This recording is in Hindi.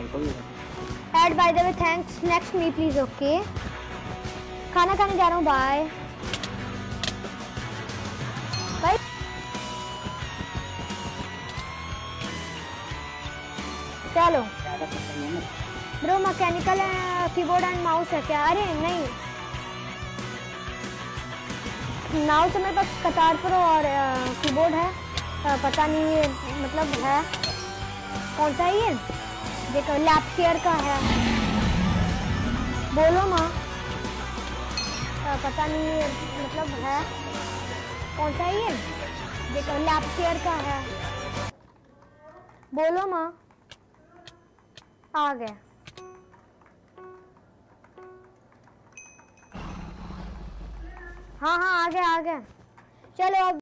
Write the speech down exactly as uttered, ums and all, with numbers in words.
Add by the way thanks, next me please. Okay खाना खाने जा रहा हूँ, बाय बाय। चलो bro mechanical keyboard and mouse है क्या? अरे नहीं, माउस मेरे पास कतार प्रो और कीबोर्ड है, आ, पता नहीं ये मतलब है कौन सा है ये, देखो लैप केयर का है। बोलो माँ, आ, पता नहीं ये मतलब है कौन सा है ये, देखो लैप केयर का है। बोलो माँ, आ गए। हाँ हाँ आ गए आ गए, चलो अब